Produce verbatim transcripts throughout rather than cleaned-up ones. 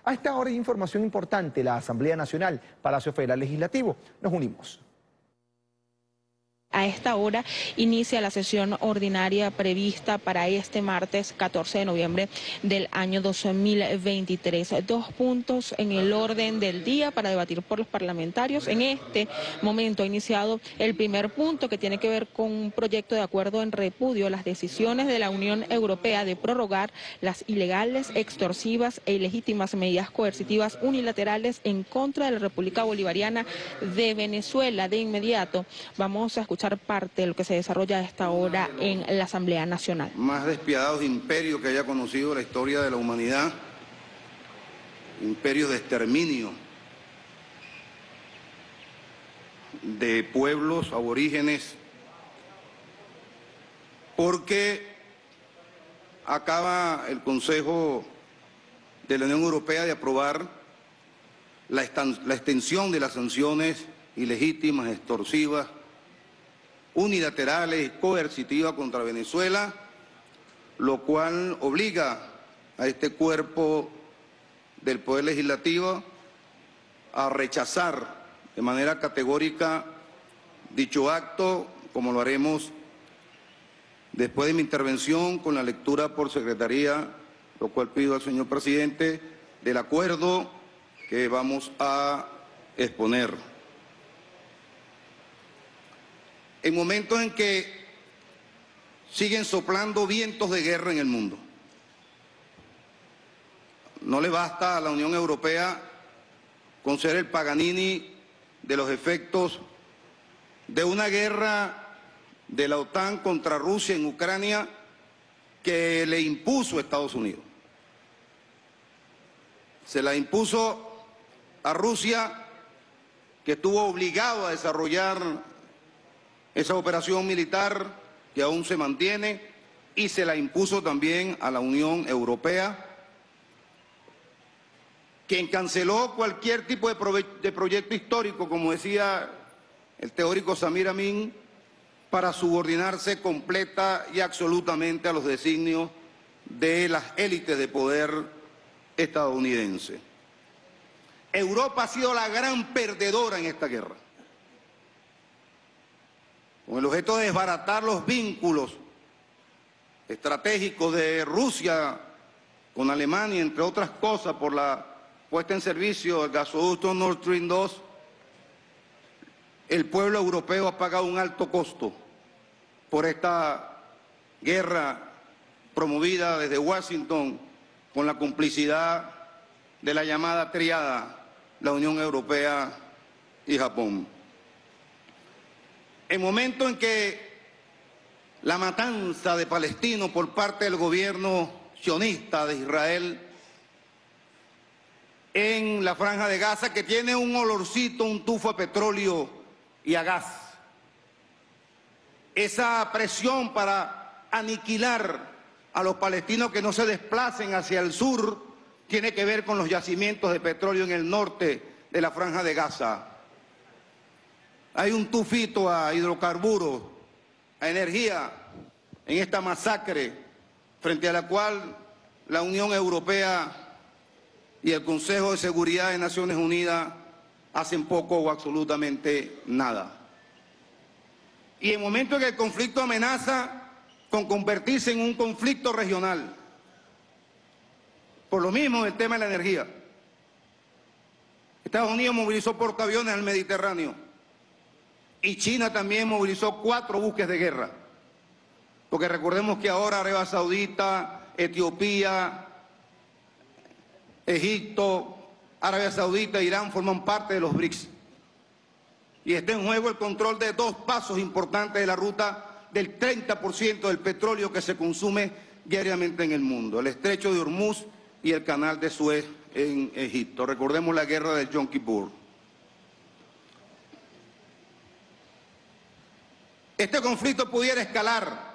A esta hora hay información importante. La Asamblea Nacional, Palacio Federal Legislativo. Nos unimos. A esta hora inicia la sesión ordinaria prevista para este martes catorce de noviembre del año dos mil veintitrés. Dos puntos en el orden del día para debatir por los parlamentarios. En este momento ha iniciado el primer punto, que tiene que ver con un proyecto de acuerdo en repudio a las decisiones de la Unión Europea de prorrogar las ilegales, extorsivas e ilegítimas medidas coercitivas unilaterales en contra de la República Bolivariana de Venezuela. De inmediato vamos a escuchar parte de lo que se desarrolla a esta hora en la Asamblea Nacional. Más despiadados imperios que haya conocido la historia de la humanidad, imperios de exterminio de pueblos aborígenes, porque acaba el Consejo de la Unión Europea de aprobar la, la extensión de las sanciones ilegítimas, extorsivas, unilaterales, coercitivas contra Venezuela, lo cual obliga a este cuerpo del Poder Legislativo a rechazar de manera categórica dicho acto, como lo haremos después de mi intervención con la lectura por secretaría, lo cual pido al señor presidente, del acuerdo que vamos a exponer. En momentos en que siguen soplando vientos de guerra en el mundo. No le basta a la Unión Europea con ser el Paganini de los efectos de una guerra de la OTAN contra Rusia en Ucrania que le impuso a Estados Unidos. Se la impuso a Rusia, que estuvo obligado a desarrollar esa operación militar que aún se mantiene, y se la impuso también a la Unión Europea, quien canceló cualquier tipo de, pro de proyecto histórico, como decía el teórico Samir Amin, para subordinarse completa y absolutamente a los designios de las élites de poder estadounidense. Europa ha sido la gran perdedora en esta guerra, con el objeto de desbaratar los vínculos estratégicos de Rusia con Alemania, entre otras cosas, por la puesta en servicio del gasoducto Nord Stream dos, el pueblo europeo ha pagado un alto costo por esta guerra promovida desde Washington con la complicidad de la llamada triada, la Unión Europea y Japón. En momento en que la matanza de palestinos por parte del gobierno sionista de Israel en la Franja de Gaza, que tiene un olorcito, un tufo a petróleo y a gas, esa presión para aniquilar a los palestinos que no se desplacen hacia el sur tiene que ver con los yacimientos de petróleo en el norte de la Franja de Gaza. Hay un tufito a hidrocarburos, a energía, en esta masacre, frente a la cual la Unión Europea y el Consejo de Seguridad de Naciones Unidas hacen poco o absolutamente nada. Y en el momento en que el conflicto amenaza con convertirse en un conflicto regional, por lo mismo el tema de la energía, Estados Unidos movilizó portaaviones al Mediterráneo, y China también movilizó cuatro buques de guerra. Porque recordemos que ahora Arabia Saudita, Etiopía, Egipto, Arabia Saudita e Irán forman parte de los BRICS. Y está en juego el control de dos pasos importantes de la ruta del treinta por ciento del petróleo que se consume diariamente en el mundo. El estrecho de Hormuz y el canal de Suez en Egipto. Recordemos la guerra del Yom Kippur. Este conflicto pudiera escalar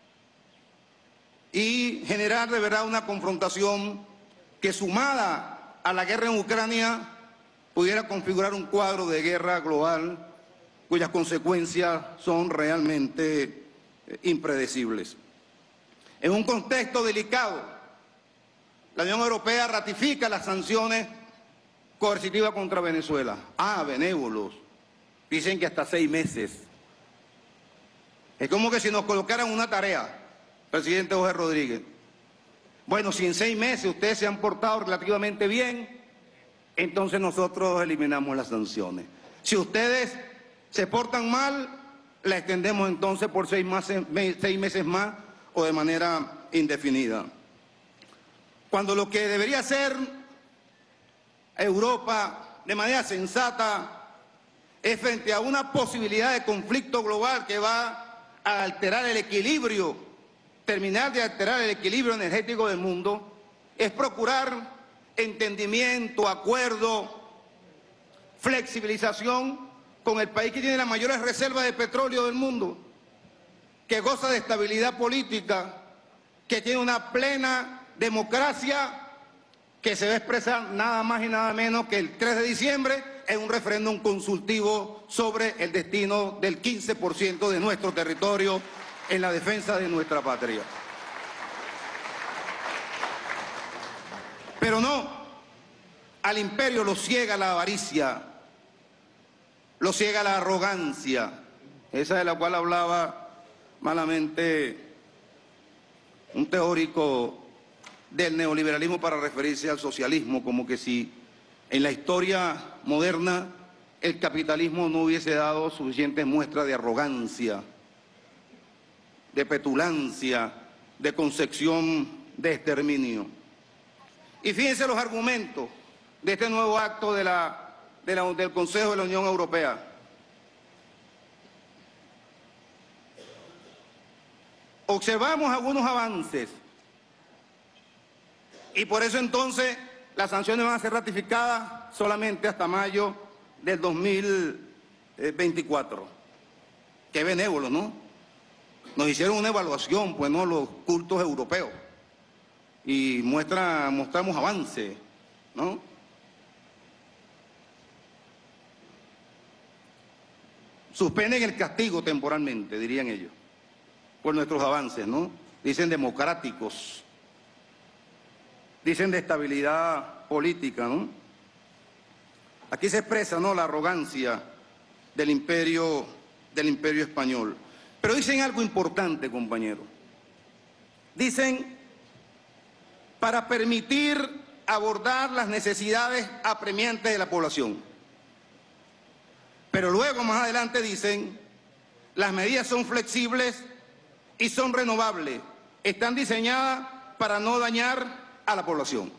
y generar de verdad una confrontación que, sumada a la guerra en Ucrania, pudiera configurar un cuadro de guerra global cuyas consecuencias son realmente impredecibles. En un contexto delicado, la Unión Europea ratifica las sanciones coercitivas contra Venezuela. Ah, benévolos. Dicen que hasta seis meses. Es como que si nos colocaran una tarea, presidente Jorge Rodríguez. Bueno, si en seis meses ustedes se han portado relativamente bien, entonces nosotros eliminamos las sanciones. Si ustedes se portan mal, la extendemos entonces por seis, más, seis meses más o de manera indefinida. Cuando lo que debería hacer Europa de manera sensata es frente a una posibilidad de conflicto global que va a alterar el equilibrio, terminar de alterar el equilibrio energético del mundo, es procurar entendimiento, acuerdo, flexibilización con el país que tiene las mayores reservas de petróleo del mundo, que goza de estabilidad política, que tiene una plena democracia, que se va a expresar nada más y nada menos que el tres de diciembre en un referéndum consultivo sobre el destino del quince por ciento de nuestro territorio en la defensa de nuestra patria. Pero no, al imperio lo ciega la avaricia, lo ciega la arrogancia, esa de la cual hablaba malamente un teórico del neoliberalismo para referirse al socialismo, como que si en la historia moderna el capitalismo no hubiese dado suficientes muestras de arrogancia, de petulancia, de concepción de exterminio. Y fíjense los argumentos de este nuevo acto de la, de la, del Consejo de la Unión Europea. Observamos algunos avances y por eso entonces las sanciones van a ser ratificadas solamente hasta mayo del dos mil veinticuatro. Qué benévolo, ¿no? Nos hicieron una evaluación, pues no, los cultos europeos, y muestra, mostramos avances, ¿no? Suspenden el castigo temporalmente, dirían ellos, por nuestros avances, ¿no? Dicen democráticos, dicen de estabilidad política, ¿no? Aquí se expresa, ¿no?, la arrogancia del imperio, del imperio español. Pero dicen algo importante, compañeros. Dicen, para permitir abordar las necesidades apremiantes de la población. Pero luego, más adelante, dicen, las medidas son flexibles y son renovables. Están diseñadas para no dañar a la población.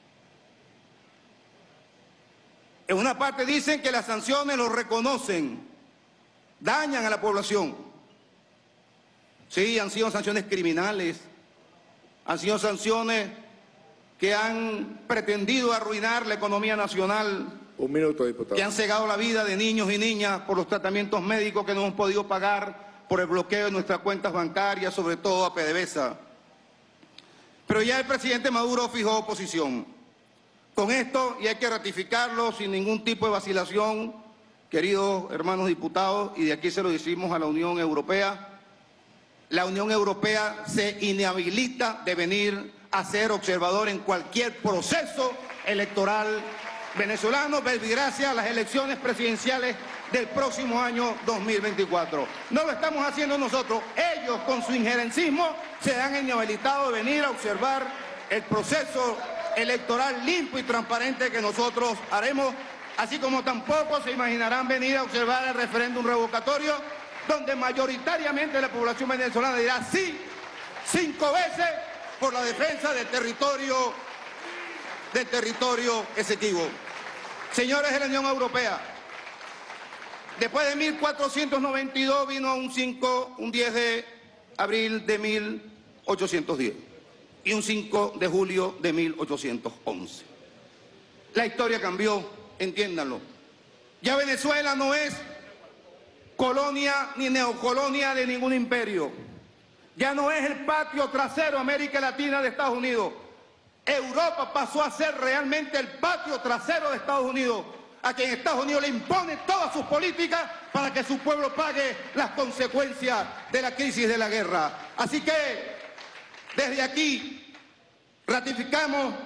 En una parte dicen que las sanciones lo reconocen, dañan a la población. Sí, han sido sanciones criminales, han sido sanciones que han pretendido arruinar la economía nacional. Un minuto, diputado. Que han cegado la vida de niños y niñas por los tratamientos médicos que no hemos podido pagar por el bloqueo de nuestras cuentas bancarias, sobre todo a PDVSA. Pero ya el presidente Maduro fijó posición. Con esto, y hay que ratificarlo sin ningún tipo de vacilación, queridos hermanos diputados, y de aquí se lo decimos a la Unión Europea, la Unión Europea se inhabilita de venir a ser observador en cualquier proceso electoral venezolano, verbigracia a las elecciones presidenciales del próximo año dos mil veinticuatro. No lo estamos haciendo nosotros, ellos con su injerencismo se han inhabilitado de venir a observar el proceso electoral limpio y transparente que nosotros haremos, así como tampoco se imaginarán venir a observar el referéndum revocatorio, donde mayoritariamente la población venezolana dirá sí, cinco veces por la defensa del territorio, del territorio Esequibo. Señores de la Unión Europea, después de mil cuatrocientos noventa y dos vino un cinco, un diez de abril de mil ochocientos diez y un cinco de julio de mil ochocientos once. La historia cambió, entiéndanlo. Ya Venezuela no es colonia ni neocolonia de ningún imperio. Ya no es el patio trasero América Latina de Estados Unidos. Europa pasó a ser realmente el patio trasero de Estados Unidos, a quien Estados Unidos le impone todas sus políticas para que su pueblo pague las consecuencias de la crisis de la guerra. Así que, desde aquí, ratificamos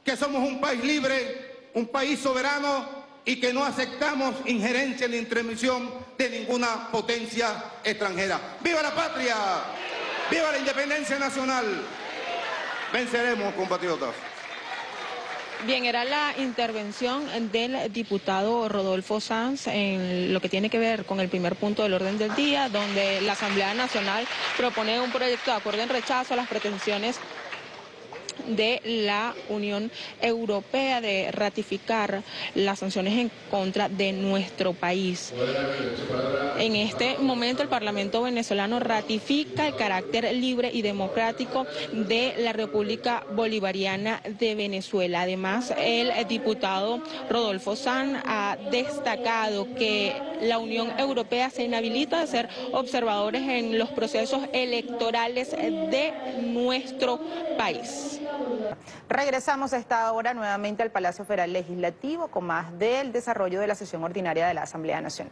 que somos un país libre, un país soberano y que no aceptamos injerencia ni intromisión de ninguna potencia extranjera. ¡Viva la patria! ¡Viva la independencia nacional! Venceremos, compatriotas. Bien, era la intervención del diputado Rodolfo Sanz en lo que tiene que ver con el primer punto del orden del día, donde la Asamblea Nacional propone un proyecto de acuerdo en rechazo a las pretensiones de la Unión Europea de ratificar las sanciones en contra de nuestro país. En este momento el Parlamento venezolano ratifica el carácter libre y democrático de la República Bolivariana de Venezuela. Además, el diputado Rodolfo Sanz ha destacado que la Unión Europea se inhabilita de ser observadores en los procesos electorales de nuestro país. Regresamos a esta hora nuevamente al Palacio Federal Legislativo con más del desarrollo de la sesión ordinaria de la Asamblea Nacional.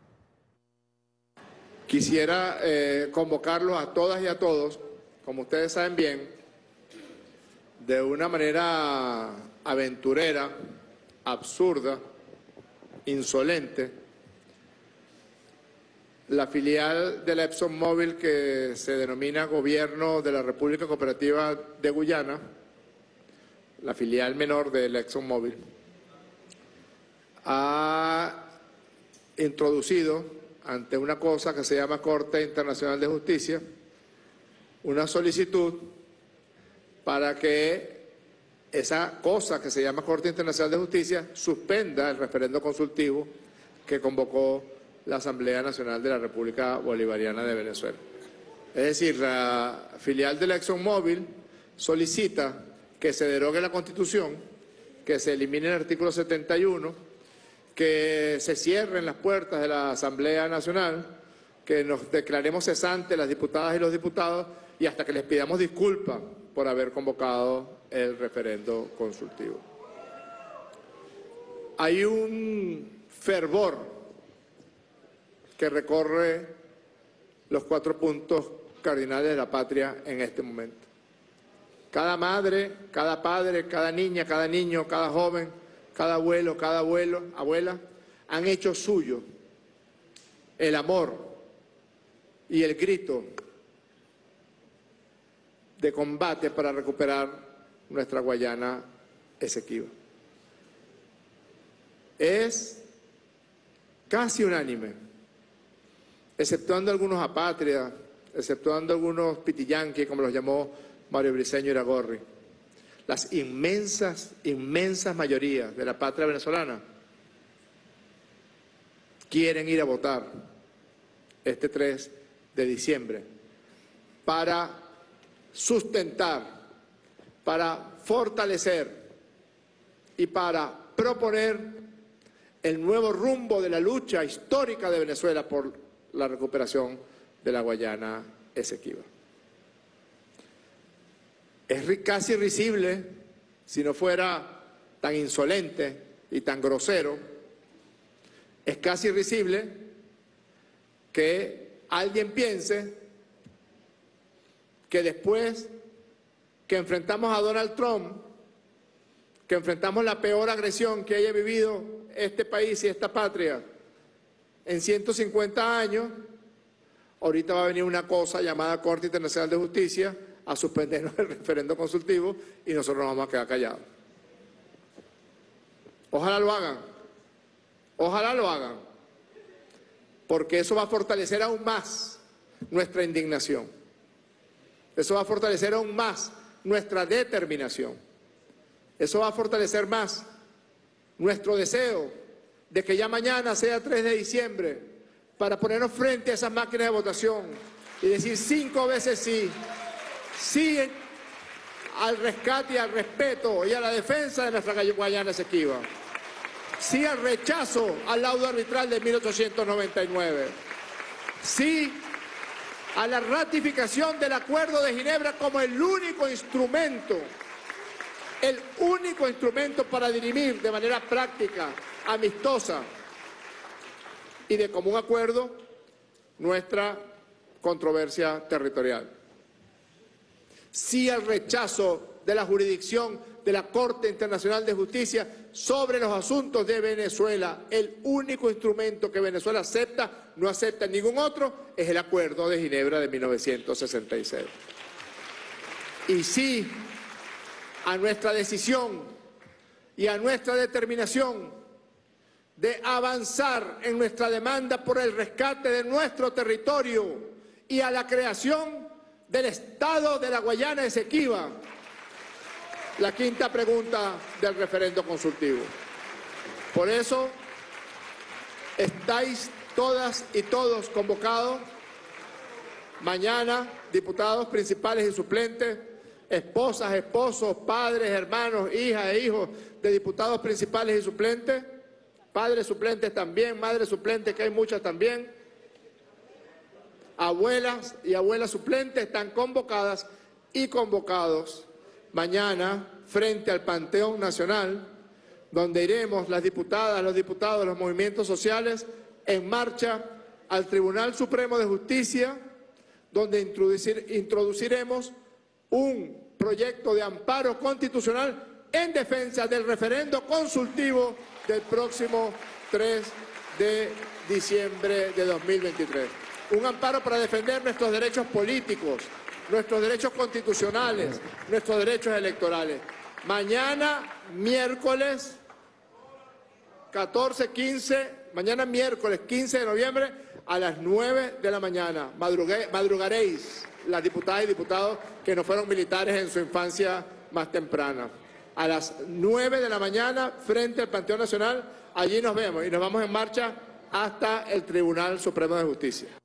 Quisiera eh, convocarlos a todas y a todos, como ustedes saben bien, de una manera aventurera, absurda, insolente, la filial de la ExxonMobil que se denomina Gobierno de la República Cooperativa de Guyana, la filial menor de la ExxonMobil, ha introducido ante una cosa que se llama Corte Internacional de Justicia una solicitud para que esa cosa que se llama Corte Internacional de Justicia suspenda el referendo consultivo que convocó la Asamblea Nacional de la República Bolivariana de Venezuela. Es decir, la filial de la ExxonMobil solicita que se derogue la Constitución, que se elimine el artículo setenta y uno, que se cierren las puertas de la Asamblea Nacional, que nos declaremos cesantes las diputadas y los diputados y hasta que les pidamos disculpas por haber convocado el referendo consultivo. Hay un fervor que recorre los cuatro puntos cardinales de la patria en este momento. Cada madre, cada padre, cada niña, cada niño, cada joven, cada abuelo, cada abuelo, abuela, han hecho suyo el amor y el grito de combate para recuperar nuestra Guayana Esequiba. Es casi unánime, exceptuando algunos apátridas, exceptuando algunos pitillanquis, como los llamó Mario Briceño Iragorri. Las inmensas, inmensas mayorías de la patria venezolana quieren ir a votar este tres de diciembre para sustentar, para fortalecer y para proponer el nuevo rumbo de la lucha histórica de Venezuela por la recuperación de la Guayana Esequiba. Es casi risible, si no fuera tan insolente y tan grosero, es casi risible que alguien piense que después que enfrentamos a Donald Trump, que enfrentamos la peor agresión que haya vivido este país y esta patria en ciento cincuenta años, ahorita va a venir una cosa llamada Corte Internacional de Justicia a suspendernos el referendo consultivo y nosotros nos vamos a quedar callados. Ojalá lo hagan, ojalá lo hagan, porque eso va a fortalecer aún más nuestra indignación, eso va a fortalecer aún más nuestra determinación, eso va a fortalecer más nuestro deseo de que ya mañana sea tres de diciembre para ponernos frente a esas máquinas de votación y decir cinco veces sí, sí al rescate y al respeto y a la defensa de nuestra Guayana Esequiba, sí al rechazo al laudo arbitral de mil ochocientos noventa y nueve, sí a la ratificación del Acuerdo de Ginebra como el único instrumento, el único instrumento para dirimir de manera práctica, amistosa y de común acuerdo nuestra controversia territorial. Sí al rechazo de la jurisdicción de la Corte Internacional de Justicia sobre los asuntos de Venezuela. El único instrumento que Venezuela acepta, no acepta ningún otro, es el Acuerdo de Ginebra de mil novecientos sesenta y seis. Y sí, a nuestra decisión y a nuestra determinación de avanzar en nuestra demanda por el rescate de nuestro territorio y a la creación del Estado de la Guayana Esequiba. La quinta pregunta del referendo consultivo. Por eso estáis todas y todos convocados mañana, diputados principales y suplentes, esposas, esposos, padres, hermanos, hijas e hijos de diputados principales y suplentes, padres suplentes también, madres suplentes, que hay muchas también, abuelas y abuelas suplentes están convocadas y convocados mañana frente al Panteón Nacional, donde iremos las diputadas, los diputados, los movimientos sociales en marcha al Tribunal Supremo de Justicia, donde introducir, introduciremos un proyecto de amparo constitucional en defensa del referendo consultivo del próximo tres de diciembre de dos mil veintitrés. Un amparo para defender nuestros derechos políticos, nuestros derechos constitucionales, nuestros derechos electorales. Mañana, miércoles catorce, quince, mañana miércoles quince de noviembre a las nueve de la mañana. Madrugué, madrugaréis las diputadas y diputados que no fueron militares en su infancia más temprana. A las nueve de la mañana, frente al Panteón Nacional, allí nos vemos y nos vamos en marcha hasta el Tribunal Supremo de Justicia.